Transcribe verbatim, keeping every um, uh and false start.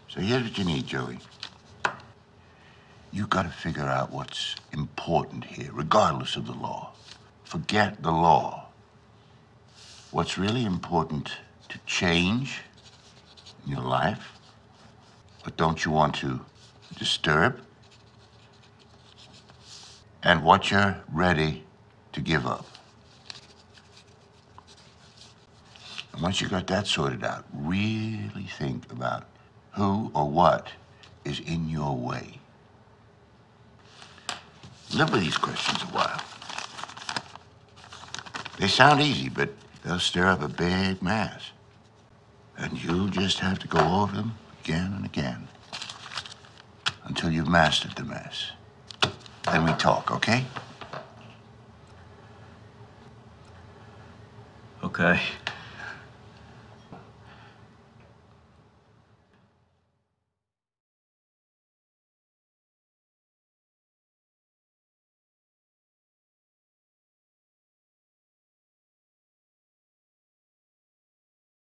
So here's what you need, Joey. You gotta figure out what's important here, regardless of the law. Forget the law. What's really important to change in your life? What don't you want to disturb? And what you're ready to give up. And once you got that sorted out, really think about who or what is in your way. Live with these questions a while. They sound easy, but they'll stir up a big mess. And you'll just have to go over them again and again until you've mastered the mess. Then we talk, okay? Okay.